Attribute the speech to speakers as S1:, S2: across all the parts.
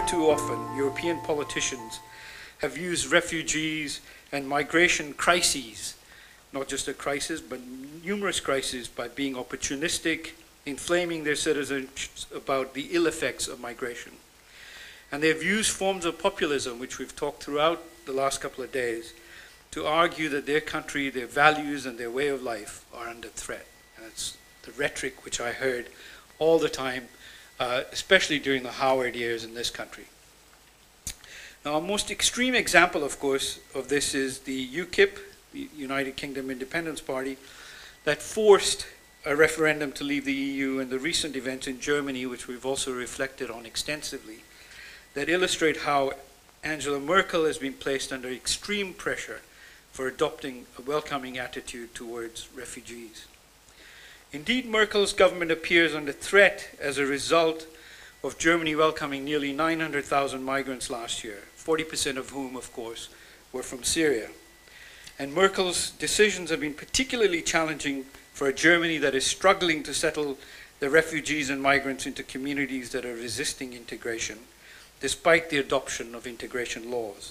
S1: too often, European politicians have used refugees and migration crises, not just a crisis, but numerous crises, by being opportunistic, inflaming their citizens about the ill effects of migration. And they've used forms of populism, which we've talked throughout the last couple of days, to argue that their country, their values, and their way of life are under threat. And it's the rhetoric which I heard all the time, especially during the Howard years in this country. Now, a most extreme example, of course, of this is the UKIP, the United Kingdom Independence Party, that forced a referendum to leave the EU, and the recent events in Germany, which we've also reflected on extensively, that illustrate how Angela Merkel has been placed under extreme pressure for adopting a welcoming attitude towards refugees. Indeed, Merkel's government appears under threat as a result of Germany welcoming nearly 900,000 migrants last year, 40% of whom, of course, were from Syria. And Merkel's decisions have been particularly challenging for a Germany that is struggling to settle the refugees and migrants into communities that are resisting integration, despite the adoption of integration laws,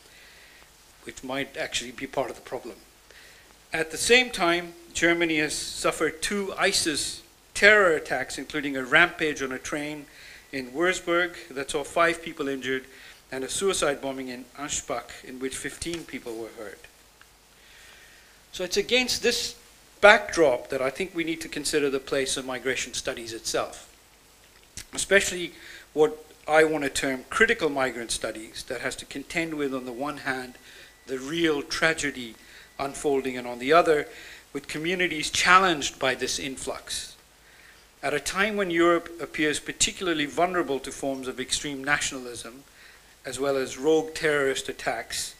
S1: which might actually be part of the problem. At the same time, Germany has suffered 2 ISIS terror attacks, including a rampage on a train in Würzburg that saw 5 people injured, and a suicide bombing in Anspach in which 15 people were hurt. So it's against this backdrop that I think we need to consider the place of migration studies itself, especially what I want to term critical migrant studies that has to contend with, on the one hand, the real tragedy unfolding, and on the other, with communities challenged by this influx. At a time when Europe appears particularly vulnerable to forms of extreme nationalism, as well as rogue terrorist attacks,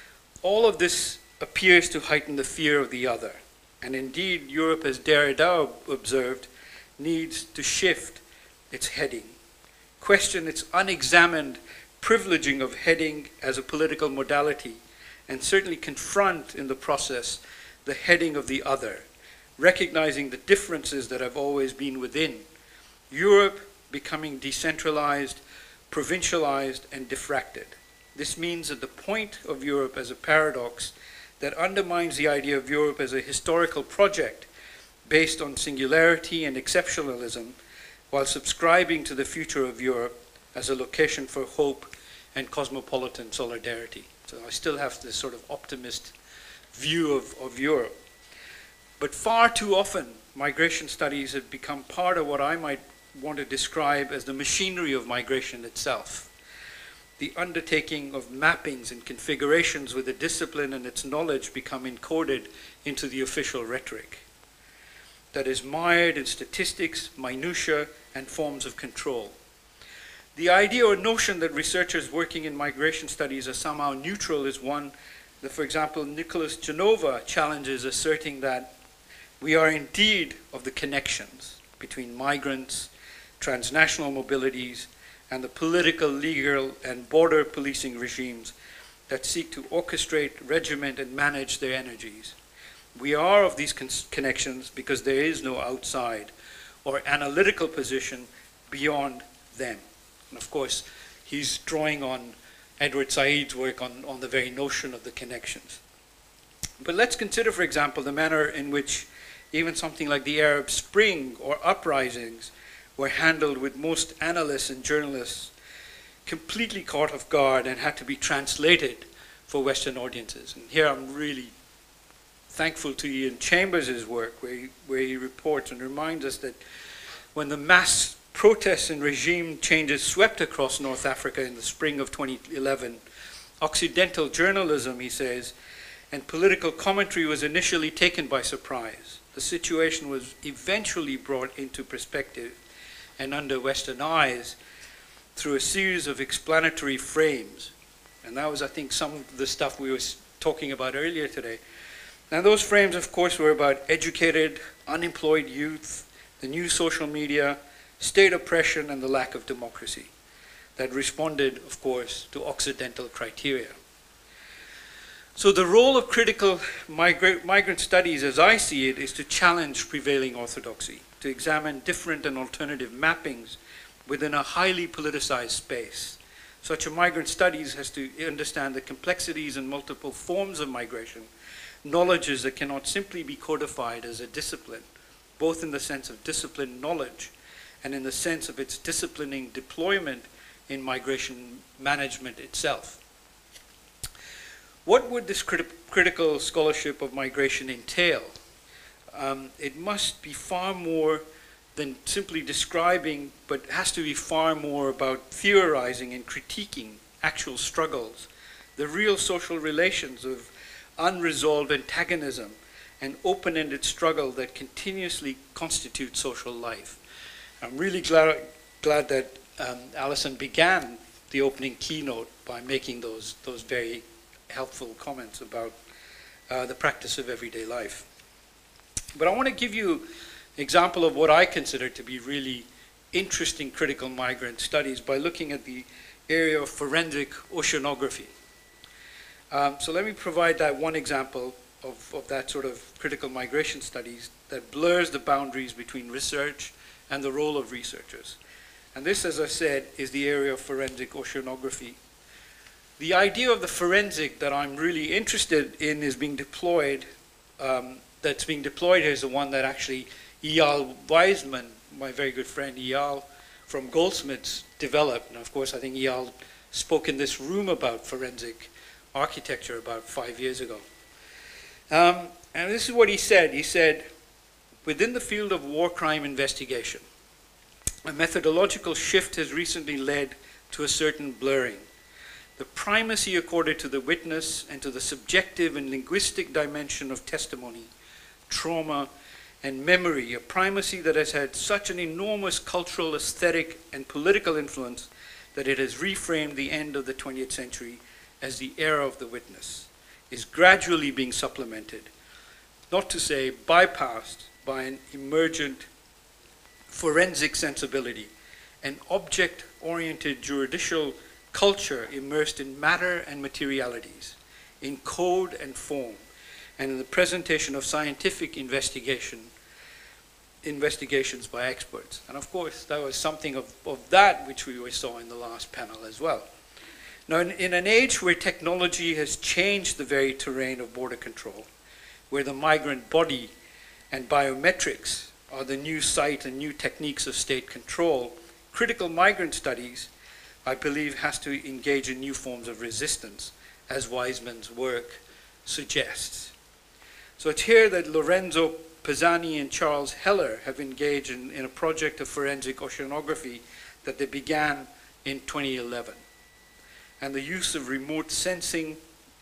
S1: all of this appears to heighten the fear of the other. And indeed, Europe, as Derrida observed, needs to shift its heading, question its unexamined privileging of heading as a political modality, and certainly confront in the process the heading of the other, recognizing the differences that have always been within. Europe becoming decentralized, provincialized, and diffracted. This means that the point of Europe as a paradox that undermines the idea of Europe as a historical project based on singularity and exceptionalism, while subscribing to the future of Europe as a location for hope and cosmopolitan solidarity. So I still have this sort of optimist view of Europe. But far too often, migration studies have become part of what I might want to describe as the machinery of migration itself. The undertaking of mappings and configurations with the discipline and its knowledge become encoded into the official rhetoric that is mired in statistics, minutiae, and forms of control. The idea or notion that researchers working in migration studies are somehow neutral is one that, for example, Nicholas Genova challenges, asserting that we are indeed of the connections between migrants, transnational mobilities, and the political, legal, and border policing regimes that seek to orchestrate, regiment, and manage their energies. We are of these connections because there is no outside or analytical position beyond them. And of course, he's drawing on Edward Said's work on the very notion of the connections. But let's consider, for example, the manner in which even something like the Arab Spring or uprisings were handled, with most analysts and journalists completely caught off guard and had to be translated for Western audiences. And here I'm really thankful to Ian Chambers' work, where he reports and reminds us that when the mass protests and regime changes swept across North Africa in the spring of 2011, Occidental journalism, he says, and political commentary was initially taken by surprise. The situation was eventually brought into perspective and under Western eyes through a series of explanatory frames. And that was, I think, some of the stuff we were talking about earlier today. Now, those frames, of course, were about educated, unemployed youth, the new social media, state oppression, and the lack of democracy that responded, of course, to Occidental criteria. So the role of critical migrant studies, as I see it, is to challenge prevailing orthodoxy, to examine different and alternative mappings within a highly politicized space, Such a migrant studies has to understand the complexities and multiple forms of migration, knowledges that cannot simply be codified as a discipline, both in the sense of disciplined knowledge and in the sense of its disciplining deployment in migration management itself. What would this critical scholarship of migration entail? It must be far more than simply describing, but has to be far more about theorizing and critiquing actual struggles, the real social relations of unresolved antagonism and open-ended struggle that continuously constitute social life. I'm really glad that Alison began the opening keynote by making those very helpful comments about the practice of everyday life. But I want to give you an example of what I consider to be really interesting critical migrant studies by looking at the area of forensic oceanography. So let me provide that one example of that sort of critical migration studies that blurs the boundaries between research and the role of researchers. And this, as I said, is the area of forensic oceanography. The idea of the forensic that I'm really interested in is being deployed, that's being deployed here is the one that actually Eyal Weizman, my very good friend Eyal from Goldsmiths, developed. And of course, I think Eyal spoke in this room about forensic architecture about 5 years ago. And this is what he said. He said, within the field of war crime investigation, a methodological shift has recently led to a certain blurring. The primacy accorded to the witness and to the subjective and linguistic dimension of testimony, trauma, and memory, a primacy that has had such an enormous cultural, aesthetic, and political influence that it has reframed the end of the 20th century as the era of the witness, is gradually being supplemented, not to say bypassed, by an emergent forensic sensibility, an object-oriented juridical culture immersed in matter and materialities, in code and form, and in the presentation of scientific investigations by experts. And of course, that was something of that which we saw in the last panel as well. Now, in an age where technology has changed the very terrain of border control, where the migrant body and biometrics are the new sight and new techniques of state control, critical migrant studies, I believe, has to engage in new forms of resistance, as Weizman's work suggests. So it's here that Lorenzo Pisani and Charles Heller have engaged in a project of forensic oceanography that they began in 2011. And the use of remote sensing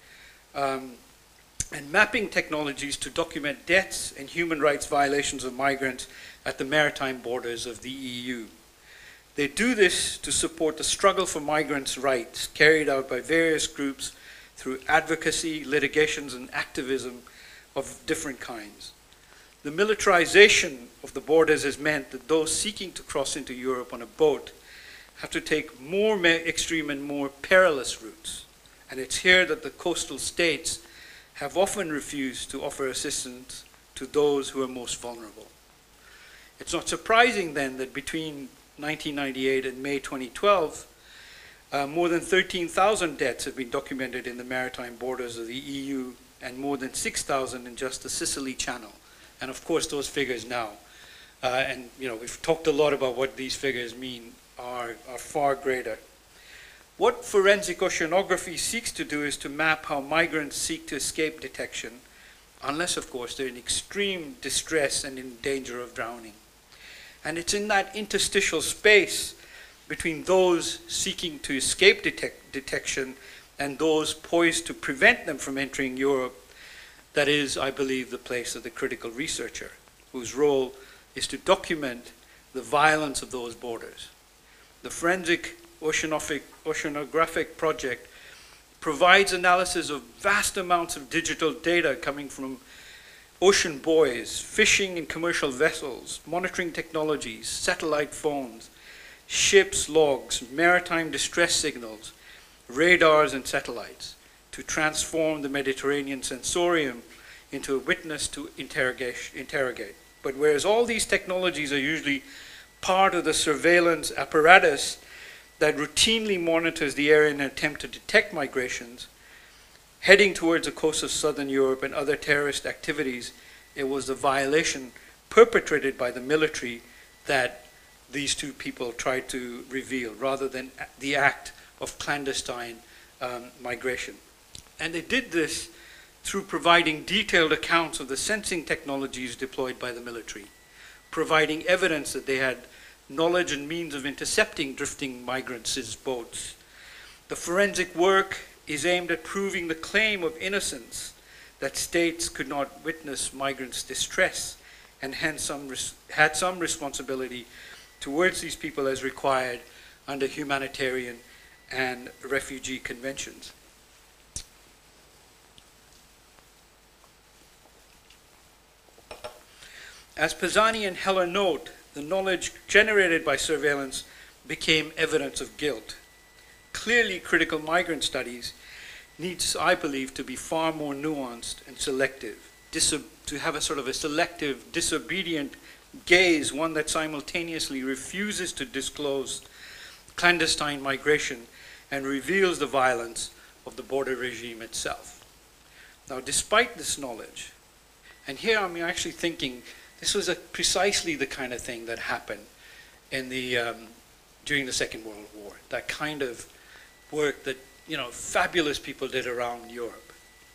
S1: and mapping technologies to document deaths and human rights violations of migrants at the maritime borders of the EU. They do this to support the struggle for migrants' rights carried out by various groups through advocacy, litigations, and activism of different kinds. The militarization of the borders has meant that those seeking to cross into Europe on a boat have to take more extreme and more perilous routes. And it's here that the coastal states have often refused to offer assistance to those who are most vulnerable. It's not surprising then that between 1998 and May 2012, more than 13,000 deaths have been documented in the maritime borders of the EU and more than 6,000 in just the Sicily Channel. And of course those figures now, and we've talked a lot about what these figures mean, are far greater. What forensic oceanography seeks to do is to map how migrants seek to escape detection, unless of course they're in extreme distress and in danger of drowning. And it's in that interstitial space between those seeking to escape detection and those poised to prevent them from entering Europe that is, I believe, the place of the critical researcher, whose role is to document the violence of those borders. The forensic oceanographic project provides analysis of vast amounts of digital data coming from ocean buoys, fishing and commercial vessels, monitoring technologies, satellite phones, ships' logs, maritime distress signals, radars and satellites, to transform the Mediterranean sensorium into a witness to interrogate. But whereas all these technologies are usually part of the surveillance apparatus that routinely monitors the area in an attempt to detect migrations, heading towards the coast of southern Europe and other terrorist activities, it was the violation perpetrated by the military that these two people tried to reveal, rather than the act of clandestine migration. And they did this through providing detailed accounts of the sensing technologies deployed by the military, providing evidence that they had knowledge and means of intercepting drifting migrants' boats. The forensic work is aimed at proving the claim of innocence that states could not witness migrants' distress and hence had some responsibility towards these people as required under humanitarian and refugee conventions. As Pisani and Heller note, the knowledge generated by surveillance became evidence of guilt. Clearly, critical migrant studies needs, I believe, to be far more nuanced and selective, to have a sort of a selective, disobedient gaze, one that simultaneously refuses to disclose clandestine migration and reveals the violence of the border regime itself. Now, despite this knowledge, and here I'm actually thinking this was precisely the kind of thing that happened in during the Second World War, that kind of work that fabulous people did around Europe.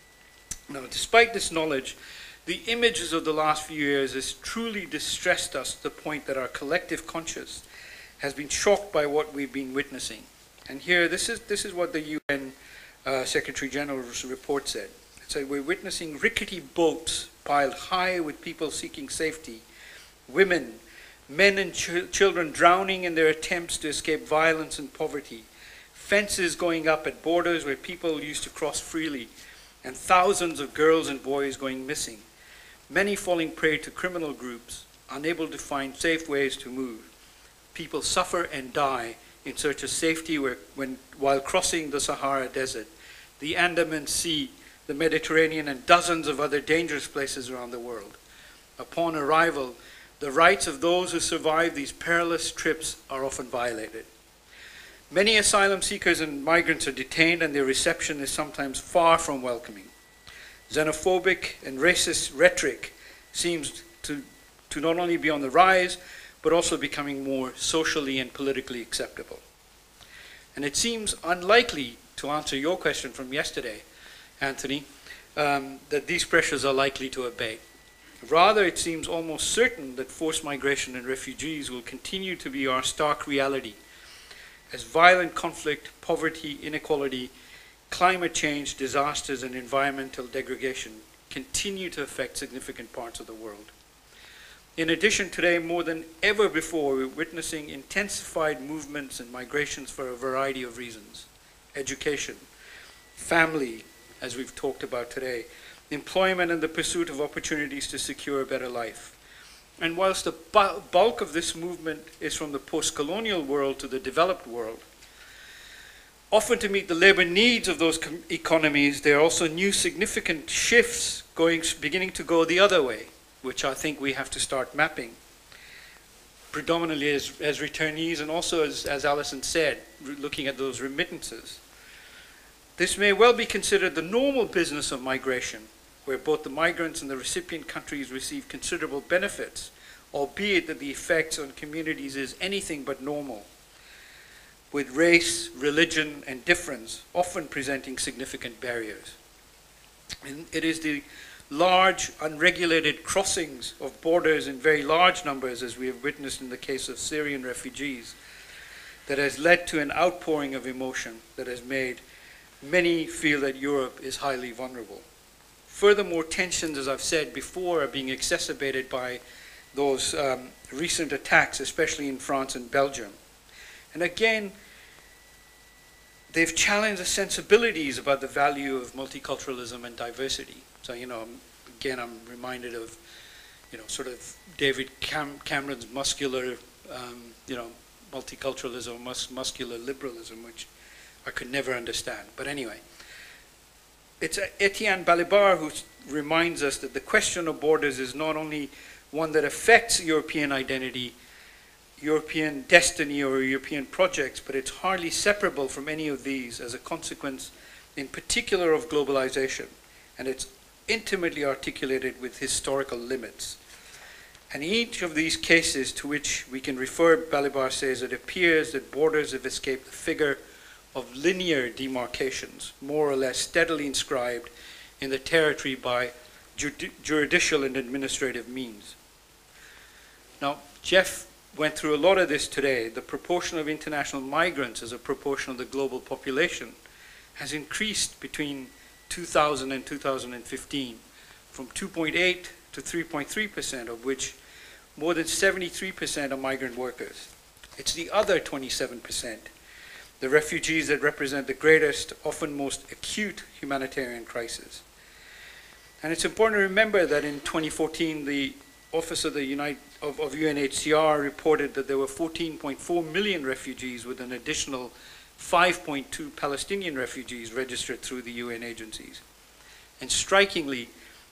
S1: Now, despite this knowledge, the images of the last few years has truly distressed us to the point that our collective conscience has been shocked by what we've been witnessing. And here, this is what the UN Secretary General's report said. It said, we're witnessing rickety boats piled high with people seeking safety, women, men and children drowning in their attempts to escape violence and poverty, fences going up at borders where people used to cross freely, and thousands of girls and boys going missing, many falling prey to criminal groups, unable to find safe ways to move. People suffer and die in search of safety while crossing the Sahara Desert, the Andaman Sea, the Mediterranean, and dozens of other dangerous places around the world. Upon arrival, the rights of those who survive these perilous trips are often violated. Many asylum seekers and migrants are detained, and their reception is sometimes far from welcoming. Xenophobic and racist rhetoric seems to not only be on the rise, but also becoming more socially and politically acceptable. And it seems unlikely, to answer your question from yesterday, Anthony, that these pressures are likely to abate. Rather, it seems almost certain that forced migration and refugees will continue to be our stark reality, as violent conflict, poverty, inequality, climate change, disasters, and environmental degradation continue to affect significant parts of the world. In addition, today, more than ever before, we're witnessing intensified movements and migrations for a variety of reasons. Education, family, as we've talked about today, employment and the pursuit of opportunities to secure a better life. And whilst the bulk of this movement is from the post-colonial world to the developed world, often to meet the labor needs of those economies, there are also new significant shifts beginning to go the other way, which I think we have to start mapping, predominantly as returnees, and also, as Alison said, looking at those remittances. This may well be considered the normal business of migration, where both the migrants and the recipient countries receive considerable benefits, albeit that the effects on communities is anything but normal, with race, religion, and difference often presenting significant barriers. And it is the large, unregulated crossings of borders in very large numbers, as we have witnessed in the case of Syrian refugees, that has led to an outpouring of emotion that has made many feel that Europe is highly vulnerable. Furthermore, tensions, as I've said before, are being exacerbated by those recent attacks, especially in France and Belgium. And again, they've challenged the sensibilities about the value of multiculturalism and diversity. So, again, I'm reminded of, sort of David Cameron's muscular, multiculturalism, muscular liberalism, which I could never understand. But anyway, it's Etienne Balibar who reminds us that the question of borders is not only one that affects European identity, European destiny or European projects, but it's hardly separable from any of these as a consequence, in particular, of globalization, and it's intimately articulated with historical limits. And each of these cases to which we can refer, Balibar says, it appears that borders have escaped the figure of linear demarcations, more or less steadily inscribed in the territory by judicial and administrative means. Now, Jeff went through a lot of this today. The proportion of international migrants as a proportion of the global population has increased between 2000 and 2015 from 2.8 to 3.3%, of which more than 73% are migrant workers. It's the other 27%, the refugees, that represent the greatest, often most acute humanitarian crisis. And it's important to remember that in 2014, the Office of the UNHCR reported that there were 14.4 million refugees, with an additional 5.2 Palestinian refugees registered through the UN agencies. And strikingly,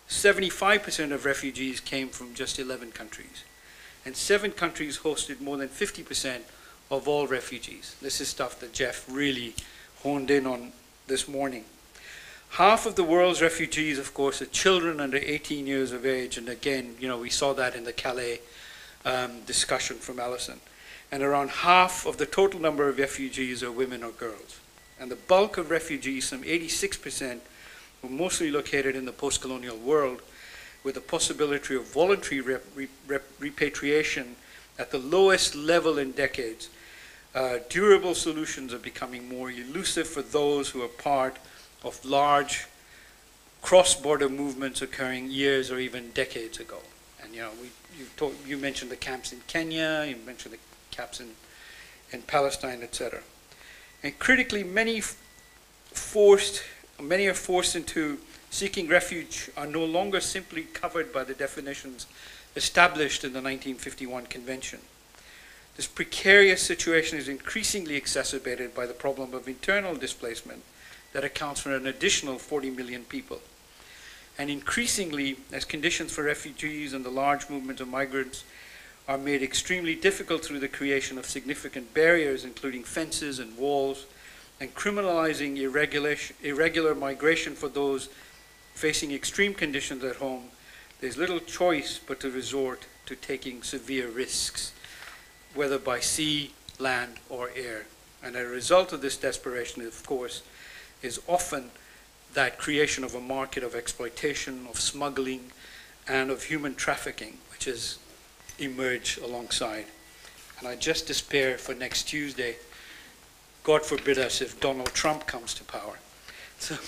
S1: 75% of refugees came from just 11 countries. And 7 countries hosted more than 50% of all refugees. This is stuff that Jeff really honed in on this morning. Half of the world's refugees, of course, are children under 18 years of age. And again, we saw that in the Calais discussion from Alison. And around half of the total number of refugees are women or girls. And the bulk of refugees, some 86%, were mostly located in the post-colonial world, with the possibility of voluntary repatriation at the lowest level in decades. Durable solutions are becoming more elusive for those who are part of large cross-border movements occurring years or even decades ago. And you mentioned the camps in Kenya, you mentioned the camps in Palestine, etc. And critically, many are forced into seeking refuge are no longer simply covered by the definitions established in the 1951 Convention. This precarious situation is increasingly exacerbated by the problem of internal displacement that accounts for an additional 40 million people. And increasingly, as conditions for refugees and the large movement of migrants are made extremely difficult through the creation of significant barriers, including fences and walls, and criminalizing irregular migration for those facing extreme conditions at home, there's little choice but to resort to taking severe risks, whether by sea, land, or air. And a result of this desperation, of course, is often that creation of a market of exploitation, of smuggling, and of human trafficking, which has emerged alongside. And I just despair for next Tuesday, God forbid us, if Donald Trump comes to power. So,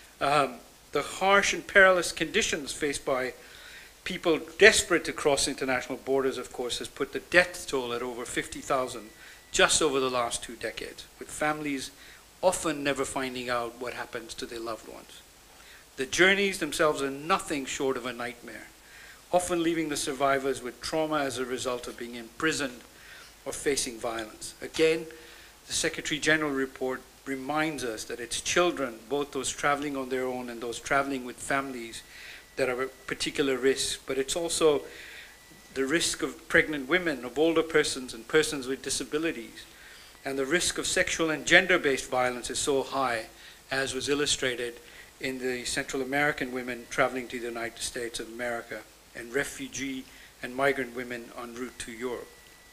S1: the harsh and perilous conditions faced by people desperate to cross international borders, of course, has put the death toll at over 50,000 just over the last 2 decades, with families often never finding out what happens to their loved ones. The journeys themselves are nothing short of a nightmare, often leaving the survivors with trauma as a result of being imprisoned or facing violence. Again, the Secretary General report reminds us that it's children, both those traveling on their own and those traveling with families, that are at particular risk, but it's also the risk of pregnant women, of older persons and persons with disabilities. And the risk of sexual and gender-based violence is so high, as was illustrated in the Central American women traveling to the United States of America and refugee and migrant women en route to Europe.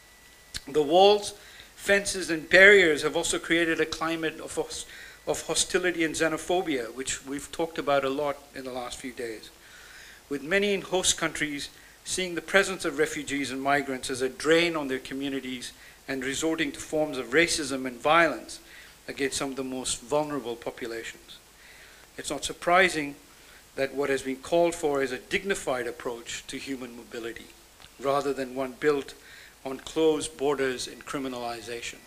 S1: The walls, fences, and barriers have also created a climate of hostility and xenophobia, which we've talked about a lot in the last few days, with many in host countries seeing the presence of refugees and migrants as a drain on their communities and resorting to forms of racism and violence against some of the most vulnerable populations. It's not surprising that what has been called for is a dignified approach to human mobility, rather than one built on closed borders and criminalization.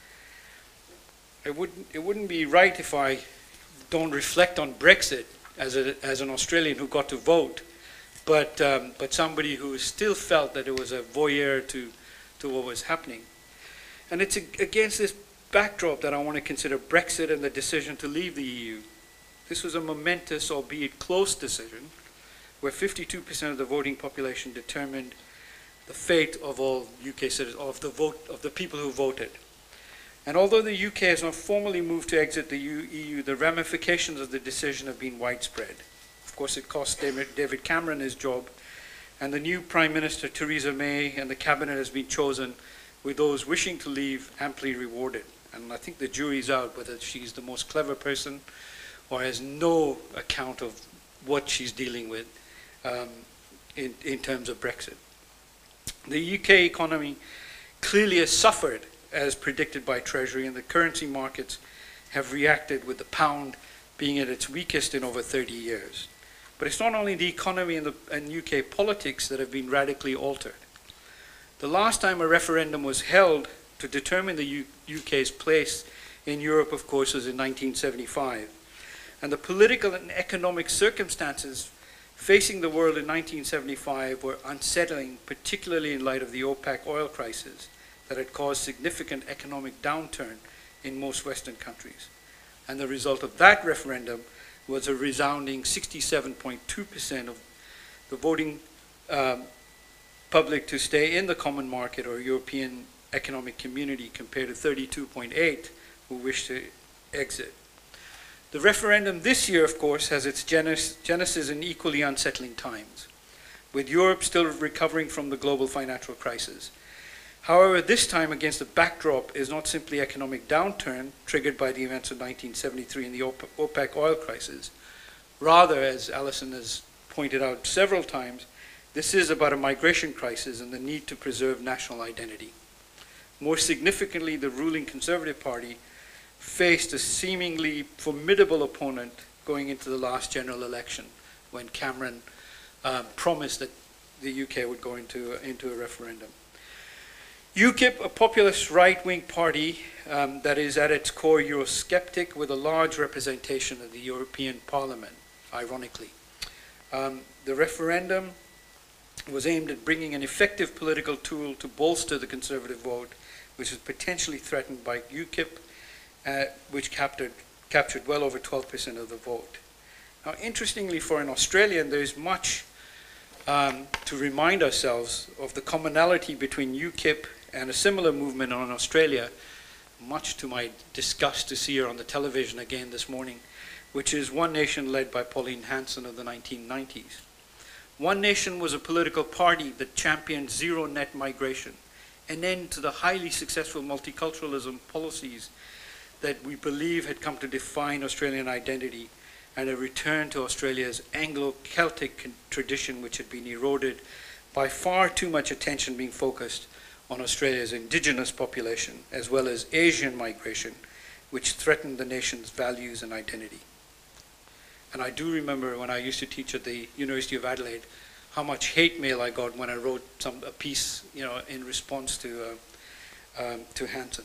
S1: It wouldn't be right if I don't reflect on Brexit as an Australian who got to vote, but somebody who still felt that it was a voyeur to what was happening. And it's against this backdrop that I want to consider Brexit and the decision to leave the EU. This was a momentous, albeit close decision, where 52% of the voting population determined the fate of all UK citizens, of the people who voted. And although the UK has not formally moved to exit the EU, the ramifications of the decision have been widespread. Of course, it cost David Cameron his job, and the new Prime Minister, Theresa May, and the cabinet has been chosen with those wishing to leave amply rewarded. And I think the jury's out whether she's the most clever person or has no account of what she's dealing with in terms of Brexit. The UK economy clearly has suffered as predicted by Treasury, and the currency markets have reacted with the pound being at its weakest in over 30 years. But it's not only the economy and UK politics that have been radically altered. The last time a referendum was held to determine the UK's place in Europe, of course, was in 1975. And the political and economic circumstances facing the world in 1975 were unsettling, particularly in light of the OPEC oil crisis that had caused significant economic downturn in most Western countries. And the result of that referendum was a resounding 67.2% of the voting public to stay in the common market or European economic community, compared to 32.8% who wished to exit. The referendum this year, of course, has its genesis in equally unsettling times, with Europe still recovering from the global financial crisis. However, this time against a backdrop is not simply economic downturn triggered by the events of 1973 and the OPEC oil crisis. Rather, as Alison has pointed out several times, this is about a migration crisis and the need to preserve national identity. More significantly, the ruling Conservative Party faced a seemingly formidable opponent going into the last general election, when Cameron promised that the UK would go into a referendum. UKIP, a populist right-wing party that is at its core Eurosceptic, with a large representation of the European Parliament, ironically. The referendum was aimed at bringing an effective political tool to bolster the Conservative vote, which is potentially threatened by UKIP, which captured well over 12% of the vote. Now, interestingly, for an Australian, there is much to remind ourselves of the commonality between UKIP and a similar movement in Australia, much to my disgust to see her on the television again this morning, which is One Nation, led by Pauline Hanson of the 1990s. One Nation was a political party that championed zero net migration, an end to the highly successful multiculturalism policies that we believe had come to define Australian identity, and a return to Australia's Anglo-Celtic tradition, which had been eroded by far too much attention being focused on Australia's indigenous population, as well as Asian migration, which threatened the nation's values and identity. And I do remember when I used to teach at the University of Adelaide, how much hate mail I got when I wrote a piece, in response to Hanson.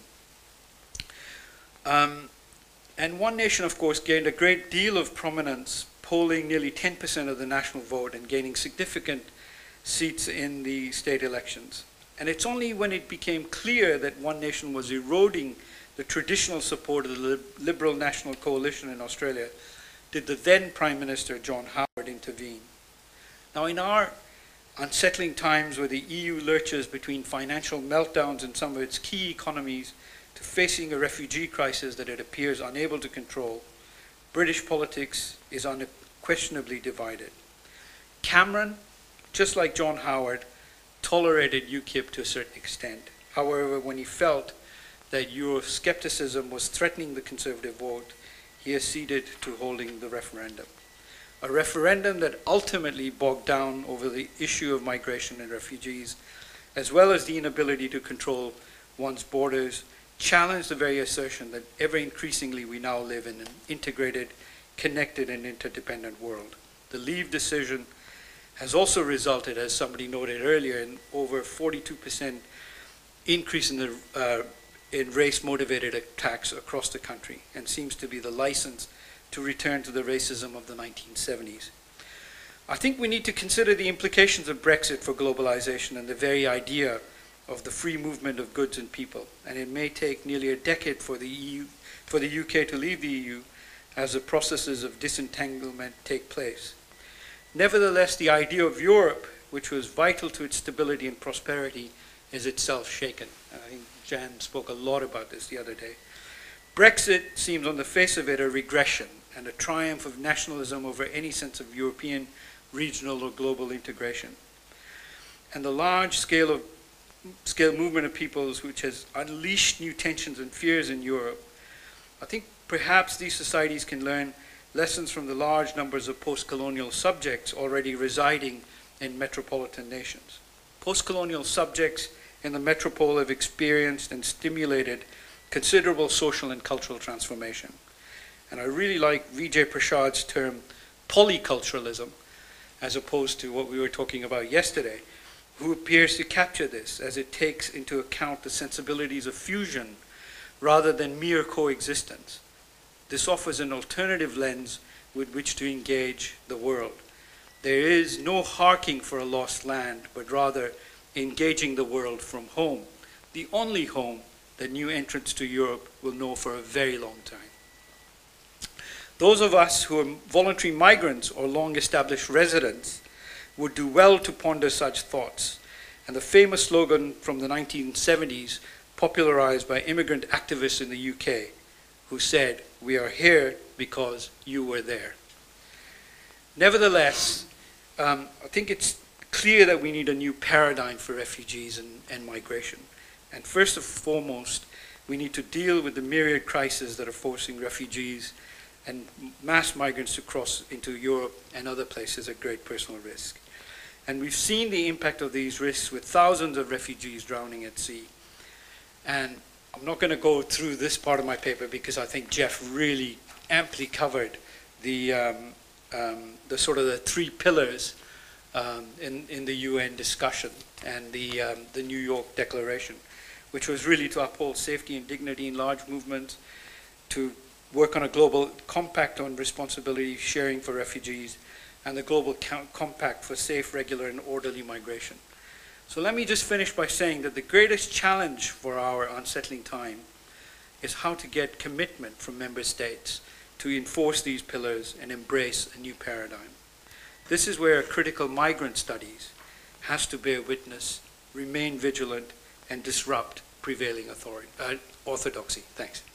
S1: And One Nation, of course, gained a great deal of prominence, polling nearly 10% of the national vote and gaining significant seats in the state elections. And it's only when it became clear that One Nation was eroding the traditional support of the Liberal National Coalition in Australia did the then Prime Minister, John Howard, intervene. Now, in our unsettling times where the EU lurches between financial meltdowns in some of its key economies to facing a refugee crisis that it appears unable to control, British politics is unquestionably divided. Cameron, just like John Howard, tolerated UKIP to a certain extent. However, when he felt that Euroscepticism was threatening the Conservative vote, he acceded to holding the referendum. A referendum that ultimately bogged down over the issue of migration and refugees, as well as the inability to control one's borders, challenged the very assertion that ever increasingly we now live in an integrated, connected, and interdependent world. The Leave decision has also resulted, as somebody noted earlier, in over 42% increase in race-motivated attacks across the country, and seems to be the license to return to the racism of the 1970s. I think we need to consider the implications of Brexit for globalization and the very idea of the free movement of goods and people, and it may take nearly a decade for the UK to leave the EU as the processes of disentanglement take place. Nevertheless, the idea of Europe which was vital to its stability and prosperity, is itself shaken. I think Jan spoke a lot about this the other day. Brexit seems on the face of it a regression and a triumph of nationalism over any sense of European, regional or global integration. And the large scale movement of peoples which has unleashed new tensions and fears in Europe, I think perhaps these societies can learn lessons from the large numbers of post-colonial subjects already residing in metropolitan nations. Post-colonial subjects in the metropole have experienced and stimulated considerable social and cultural transformation. And I really like Vijay Prasad's term polyculturalism, as opposed to what we were talking about yesterday, who appears to capture this as it takes into account the sensibilities of fusion rather than mere coexistence. This offers an alternative lens with which to engage the world. There is no harking for a lost land, but rather engaging the world from home, the only home that new entrants to Europe will know for a very long time. Those of us who are voluntary migrants or long-established residents would do well to ponder such thoughts. And the famous slogan from the 1970s, popularized by immigrant activists in the UK, who said, "We are here because you were there." Nevertheless, I think it's clear that we need a new paradigm for refugees and migration. And first and foremost, we need to deal with the myriad crises that are forcing refugees and mass migrants to cross into Europe and other places at great personal risk. And we've seen the impact of these risks with thousands of refugees drowning at sea. And I'm not going to go through this part of my paper because I think Jeff really amply covered the sort of the three pillars in the UN discussion and the New York Declaration, which was really to uphold safety and dignity in large movements, to work on a global compact on responsibility sharing for refugees, and the global compact for safe, regular, and orderly migration. So let me just finish by saying that the greatest challenge for our unsettling time is how to get commitment from member states to enforce these pillars and embrace a new paradigm. This is where critical migrant studies has to bear witness, remain vigilant, and disrupt prevailing orthodoxy. Thanks.